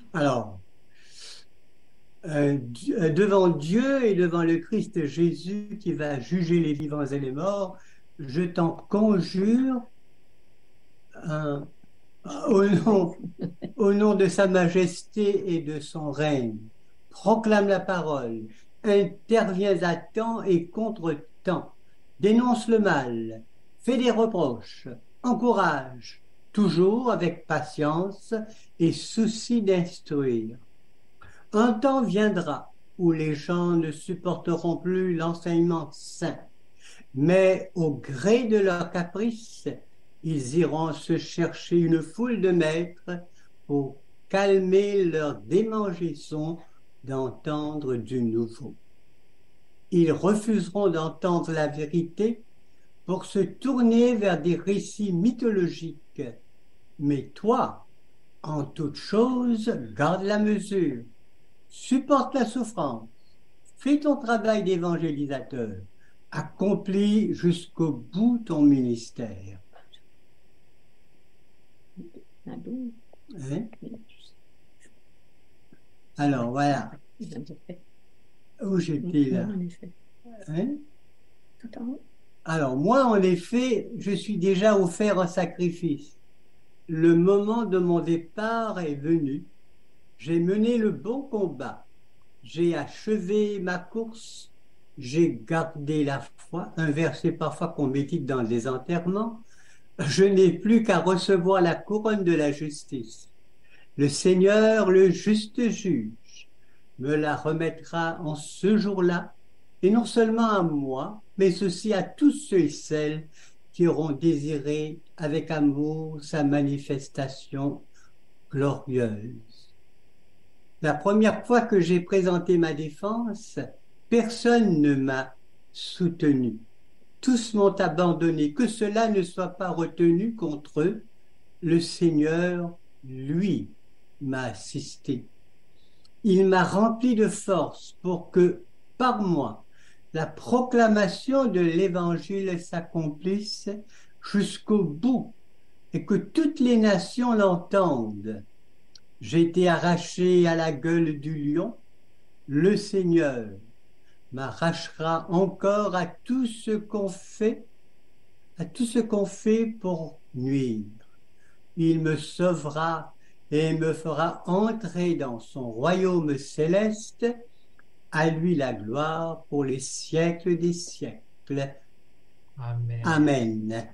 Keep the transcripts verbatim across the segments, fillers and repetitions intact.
Alors, euh, Di- euh, devant Dieu et devant le Christ Jésus qui va juger les vivants et les morts, je t'en conjure, hein, au nom, au nom de Sa Majesté et de son règne, proclame la parole, interviens à temps et contre temps, dénonce le mal, fais des reproches, encourage, toujours avec patience et souci d'instruire. Un temps viendra où les gens ne supporteront plus l'enseignement saint, mais au gré de leurs caprices, ils iront se chercher une foule de maîtres pour calmer leur démangeaison d'entendre du nouveau. Ils refuseront d'entendre la vérité pour se tourner vers des récits mythologiques. Mais toi, en toute chose, garde la mesure, supporte la souffrance, fais ton travail d'évangélisateur, accomplis jusqu'au bout ton ministère. Hein? Alors voilà, où j'étais là. Hein? Alors moi, en effet, je suis déjà offert un sacrifice. Le moment de mon départ est venu. J'ai mené le bon combat. J'ai achevé ma course. J'ai gardé la foi. Un verset parfois qu'on médite dans des enterrements. Je n'ai plus qu'à recevoir la couronne de la justice. Le Seigneur, le juste juge, me la remettra en ce jour-là, et non seulement à moi, mais aussi à tous ceux et celles qui auront désiré avec amour sa manifestation glorieuse. La première fois que j'ai présenté ma défense, personne ne m'a soutenu. Tous m'ont abandonné. Que cela ne soit pas retenu contre eux. Le Seigneur, lui, m'a assisté. Il m'a rempli de force pour que, par moi, la proclamation de l'Évangile s'accomplisse jusqu'au bout et que toutes les nations l'entendent. J'ai été arraché à la gueule du lion. Le Seigneur m'arrachera encore à tout ce qu'on fait, à tout ce qu'on fait pour nuire. Il me sauvera et me fera entrer dans son royaume céleste. À lui la gloire pour les siècles des siècles. Amen. Amen.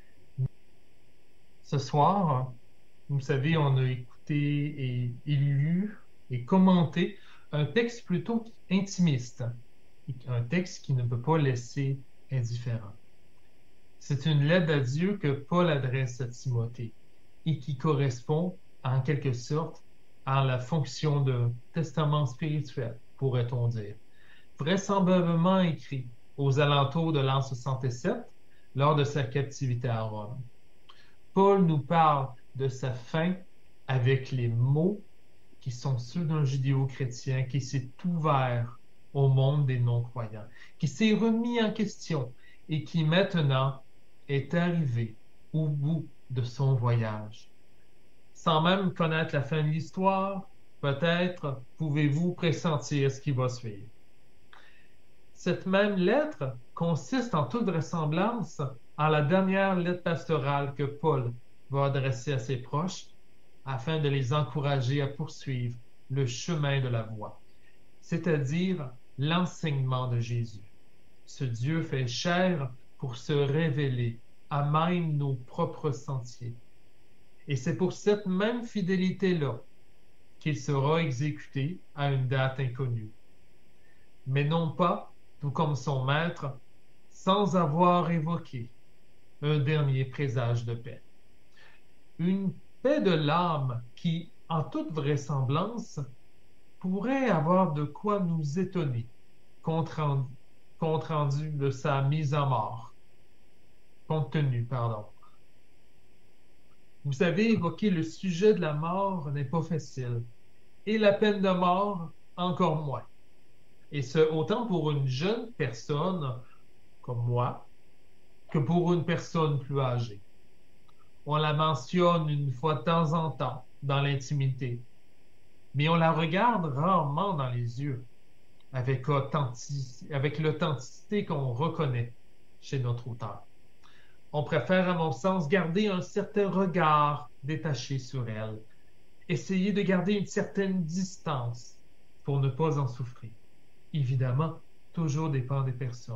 Ce soir, vous savez, on a écouté et, et lu et commenté un texte plutôt intimiste, un texte qui ne peut pas laisser indifférent. C'est une lettre à Dieu que Paul adresse à Timothée et qui correspond en quelque sorte à la fonction de testament spirituel, pourrait-on dire, vraisemblablement écrit aux alentours de l'an soixante-sept lors de sa captivité à Rome. Paul nous parle de sa fin avec les mots qui sont ceux d'un judéo-chrétien qui s'est ouvert au monde des non-croyants, qui s'est remis en question et qui maintenant est arrivé au bout de son voyage. Sans même connaître la fin de l'histoire, peut-être pouvez-vous pressentir ce qui va suivre. Cette même lettre consiste en toute vraisemblance en la dernière lettre pastorale que Paul va adresser à ses proches afin de les encourager à poursuivre le chemin de la voie, c'est-à-dire l'enseignement de Jésus. Ce Dieu fait chair pour se révéler à même nos propres sentiers. Et c'est pour cette même fidélité-là qu'il sera exécuté à une date inconnue. Mais non pas, tout comme son maître, sans avoir évoqué un dernier présage de paix. Une paix de l'âme qui, en toute vraisemblance, pourrait avoir de quoi nous étonner, compte rendu, compte rendu de sa mise en mort. Compte tenu, pardon. Vous savez, évoquer le sujet de la mort n'est pas facile, et la peine de mort encore moins. Et ce, autant pour une jeune personne comme moi, que pour une personne plus âgée. On la mentionne une fois de temps en temps dans l'intimité. mais on la regarde rarement dans les yeux, avec authenticité, avec l'authenticité qu'on reconnaît chez notre auteur. On préfère, à mon sens, garder un certain regard détaché sur elle, essayer de garder une certaine distance pour ne pas en souffrir. Évidemment, toujours dépend des personnes.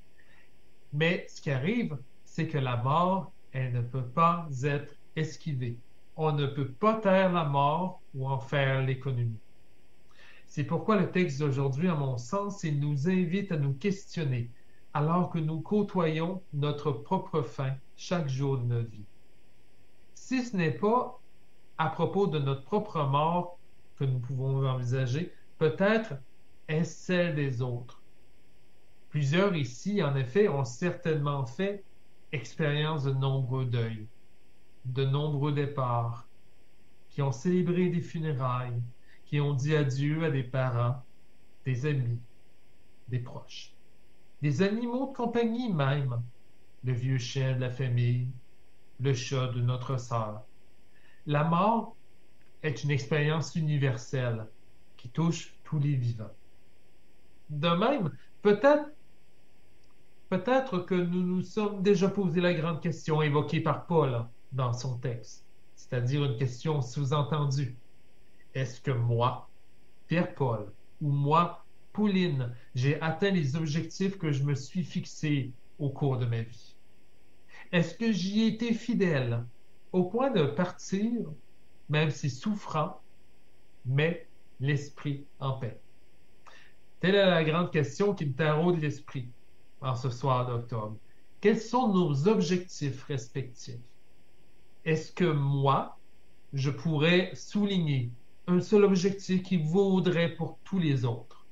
Mais ce qui arrive, c'est que la mort, elle ne peut pas être esquivée. On ne peut pas taire la mort ou en faire l'économie. C'est pourquoi le texte d'aujourd'hui, à mon sens, il nous invite à nous questionner alors que nous côtoyons notre propre fin chaque jour de notre vie. Si ce n'est pas à propos de notre propre mort que nous pouvons envisager, peut-être est-ce celle des autres. Plusieurs ici, en effet, ont certainement fait expérience de nombreux deuils, de nombreux départs, qui ont célébré des funérailles, qui ont dit adieu à des parents, des amis, des proches, des animaux de compagnie même, le vieux chien de la famille, le chat de notre sœur. La mort est une expérience universelle qui touche tous les vivants. De même, peut-être peut-être que nous nous sommes déjà posé la grande question évoquée par Paul dans son texte, c'est-à-dire une question sous-entendue. Est-ce que moi, Pierre-Paul, ou moi, Pauline, j'ai atteint les objectifs que je me suis fixés au cours de ma vie? Est-ce que j'y ai été fidèle au point de partir, même si souffrant, mais l'esprit en paix? Telle est la grande question qui me taraude l'esprit en ce soir d'octobre. Quels sont nos objectifs respectifs? Est-ce que moi, je pourrais souligner un seul objectif qui vaudrait pour tous les autres?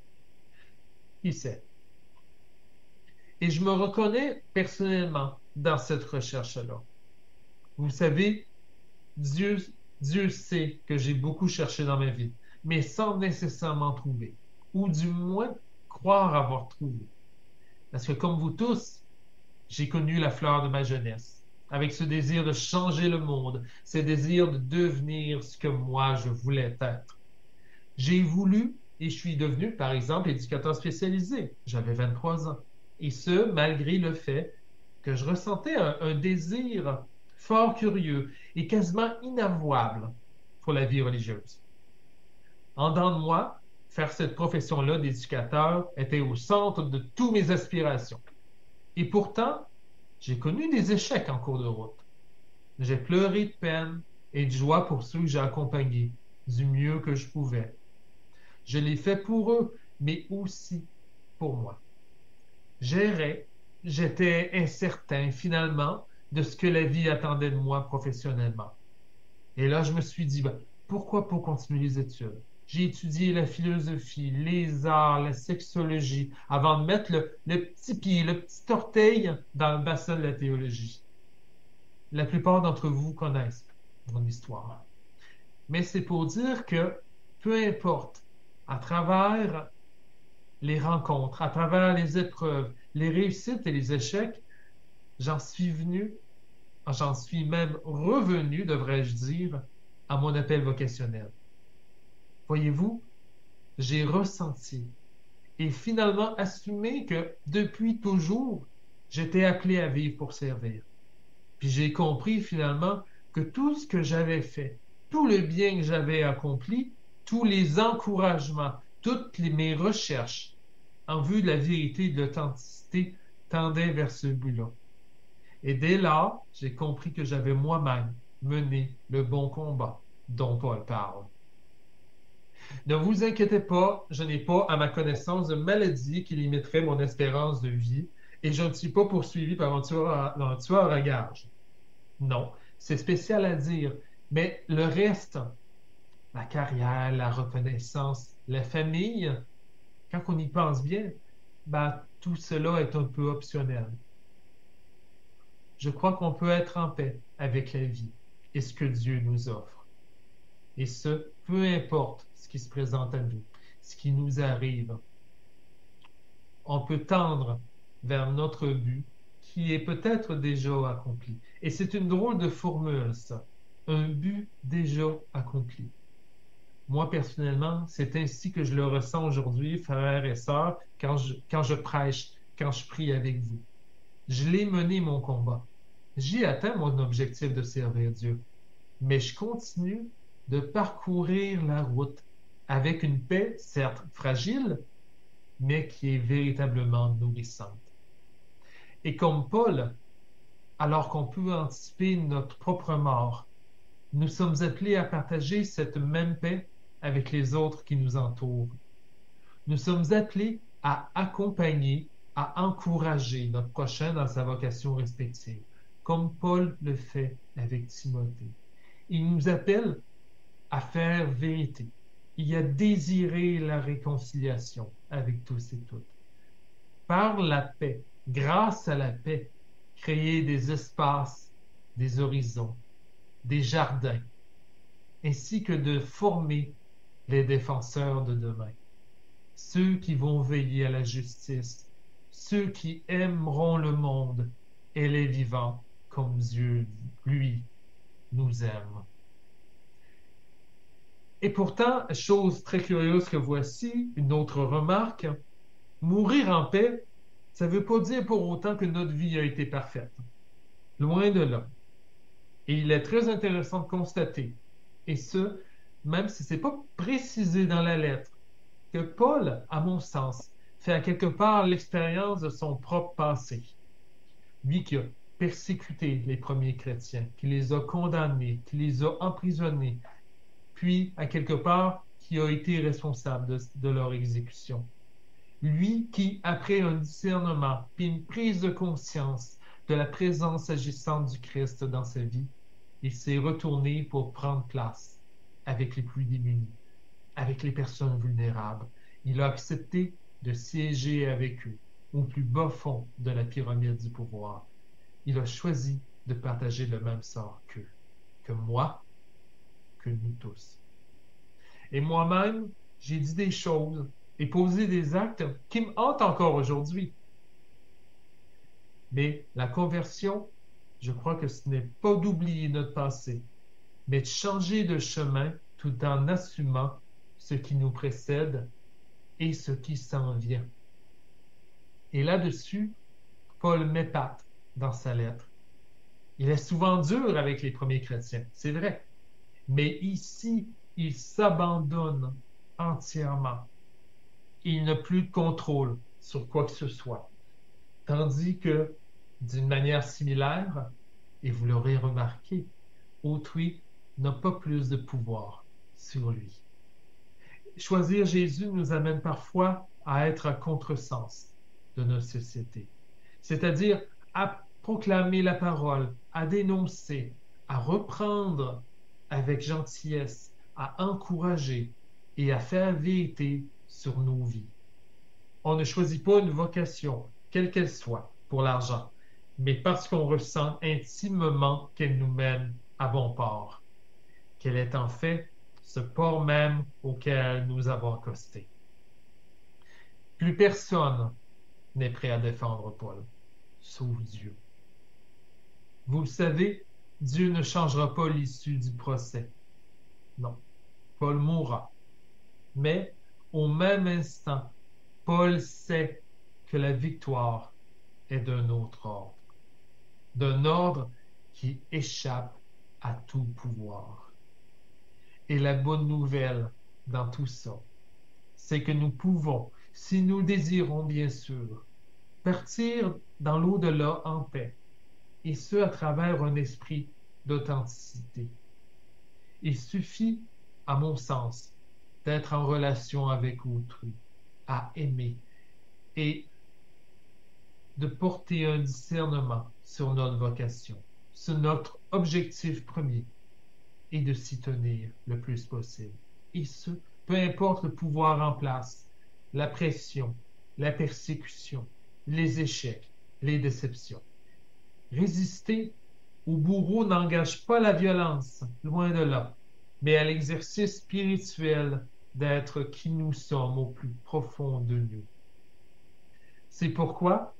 Qui sait? Et je me reconnais personnellement dans cette recherche-là. Vous savez, Dieu, Dieu sait que j'ai beaucoup cherché dans ma vie, mais sans nécessairement trouver, ou du moins croire avoir trouvé. Parce que comme vous tous, j'ai connu la fleur de ma jeunesse, avec ce désir de changer le monde, ce désir de devenir ce que moi je voulais être. J'ai voulu et je suis devenu, par exemple, éducateur spécialisé. J'avais vingt-trois ans. Et ce, malgré le fait que je ressentais un, un désir fort curieux et quasiment inavouable pour la vie religieuse. En dedans de moi, faire cette profession-là d'éducateur était au centre de toutes mes aspirations. Et pourtant, j'ai connu des échecs en cours de route. J'ai pleuré de peine et de joie pour ceux que j'ai accompagnés du mieux que je pouvais. Je l'ai fait pour eux, mais aussi pour moi. J'errais, j'étais incertain finalement de ce que la vie attendait de moi professionnellement. Et là, je me suis dit, ben, pourquoi pas continuer les études? J'ai étudié la philosophie, les arts, la sexologie, avant de mettre le, le petit pied, le petit orteil dans le bassin de la théologie. La plupart d'entre vous connaissent mon histoire. Mais c'est pour dire que, peu importe, à travers les rencontres, à travers les épreuves, les réussites et les échecs, j'en suis venu, j'en suis même revenu, devrais-je dire, à mon appel vocationnel. Voyez-vous, j'ai ressenti et finalement assumé que depuis toujours, j'étais appelé à vivre pour servir. Puis j'ai compris finalement que tout ce que j'avais fait, tout le bien que j'avais accompli, tous les encouragements, toutes les, mes recherches en vue de la vérité et de l'authenticité tendaient vers ce but-là. Et dès lors, j'ai compris que j'avais moi-même mené le bon combat dont Paul parle. Ne vous inquiétez pas, je n'ai pas, à ma connaissance, de maladie qui limiterait mon espérance de vie et je ne suis pas poursuivi par un tueur à, un tueur à gages. Non, c'est spécial à dire, mais le reste, la carrière, la reconnaissance, la famille, quand on y pense bien, ben, tout cela est un peu optionnel. Je crois qu'on peut être en paix avec la vie et ce que Dieu nous offre. Et ce, peu importe ce qui se présente à nous, ce qui nous arrive. On peut tendre vers notre but qui est peut-être déjà accompli. Et c'est une drôle de formule, ça. Un but déjà accompli. Moi, personnellement, c'est ainsi que je le ressens aujourd'hui, frères et sœurs, quand je, quand je prêche, quand je prie avec vous. Je l'ai mené mon combat. J'ai atteint mon objectif de servir Dieu. Mais je continue de parcourir la route avec une paix, certes fragile, mais qui est véritablement nourrissante. Et comme Paul, alors qu'on peut anticiper notre propre mort, nous sommes appelés à partager cette même paix avec les autres qui nous entourent. Nous sommes appelés à accompagner, à encourager notre prochain dans sa vocation respective, comme Paul le fait avec Timothée. Il nous appelle à faire vérité et à désirer la réconciliation avec tous et toutes. Par la paix, grâce à la paix, créer des espaces, des horizons, des jardins, ainsi que de former les défenseurs de demain, ceux qui vont veiller à la justice, ceux qui aimeront le monde et les vivants comme Dieu, lui, nous aime. Et pourtant, chose très curieuse que voici, une autre remarque, mourir en paix, ça ne veut pas dire pour autant que notre vie a été parfaite. Loin de là. Et il est très intéressant de constater, et ce, même si ce n'est pas précisé dans la lettre, que Paul, à mon sens, fait à quelque part l'expérience de son propre passé. Lui qui a persécuté les premiers chrétiens, qui les a condamnés, qui les a emprisonnés, puis, à quelque part, qui a été responsable de, de leur exécution. Lui qui, après un discernement, puis une prise de conscience de la présence agissante du Christ dans sa vie, il s'est retourné pour prendre place avec les plus démunis, avec les personnes vulnérables. Il a accepté de siéger avec eux au plus bas fond de la pyramide du pouvoir. Il a choisi de partager le même sort qu'eux, que moi, que nous tous. Et moi-même, j'ai dit des choses et posé des actes qui me hantent encore aujourd'hui. Mais la conversion, je crois que ce n'est pas d'oublier notre passé, mais de changer de chemin tout en assumant ce qui nous précède et ce qui s'en vient. Et là-dessus, Paul m'épate dans sa lettre. Il est souvent dur avec les premiers chrétiens, c'est vrai. Mais ici, il s'abandonne entièrement. Il n'a plus de contrôle sur quoi que ce soit. Tandis que, d'une manière similaire, et vous l'aurez remarqué, autrui n'a pas plus de pouvoir sur lui. Choisir Jésus nous amène parfois à être à contresens de notre société, c'est-à-dire à proclamer la parole, à dénoncer, à reprendre avec gentillesse, à encourager et à faire vérité sur nos vies. On ne choisit pas une vocation, quelle qu'elle soit, pour l'argent, mais parce qu'on ressent intimement qu'elle nous mène à bon port, qu'elle est en fait ce port même auquel nous avons accosté. Plus personne n'est prêt à défendre Paul, sauf Dieu. Vous le savez, Dieu ne changera pas l'issue du procès. Non, Paul mourra. Mais au même instant, Paul sait que la victoire est d'un autre ordre, d'un ordre qui échappe à tout pouvoir. Et la bonne nouvelle dans tout ça, c'est que nous pouvons, si nous désirons bien sûr, partir dans l'au-delà en paix, et ce à travers un esprit d'authenticité. Il suffit, à mon sens, d'être en relation avec autrui, à aimer et de porter un discernement sur notre vocation, sur notre objectif premier et de s'y tenir le plus possible. Et ce, peu importe le pouvoir en place, la pression, la persécution, les échecs, les déceptions. Résister au bourreau n'engage pas la violence, loin de là, mais à l'exercice spirituel d'être qui nous sommes au plus profond de nous. C'est pourquoi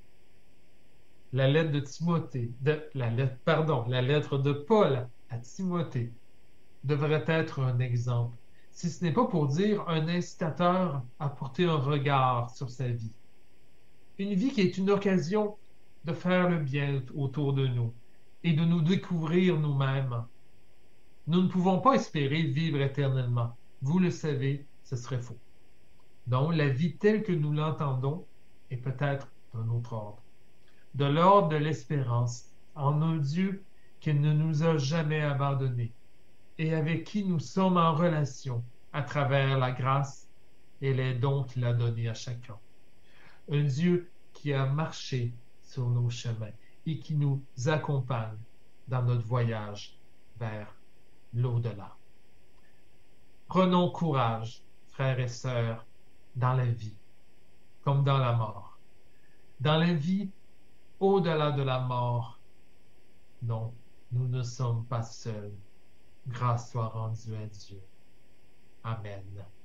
la lettre de Timothée, de, la lettre, pardon, la lettre de Paul à Timothée devrait être un exemple si ce n'est pas pour dire un incitateur à porter un regard sur sa vie. Une vie qui est une occasion de faire le bien autour de nous et de nous découvrir nous-mêmes. Nous ne pouvons pas espérer vivre éternellement. Vous le savez, ce serait faux. Donc, la vie telle que nous l'entendons est peut-être d'un autre ordre. De l'ordre de l'espérance en un Dieu qui ne nous a jamais abandonnés et avec qui nous sommes en relation à travers la grâce et les dons qu'il a donnés à chacun. Un Dieu qui a marché sur nos chemins et qui nous accompagne dans notre voyage vers l'au-delà. Prenons courage, frères et sœurs, dans la vie comme dans la mort. Dans la vie, au-delà de la mort, non, nous ne sommes pas seuls. Grâce soit rendue à Dieu. Amen.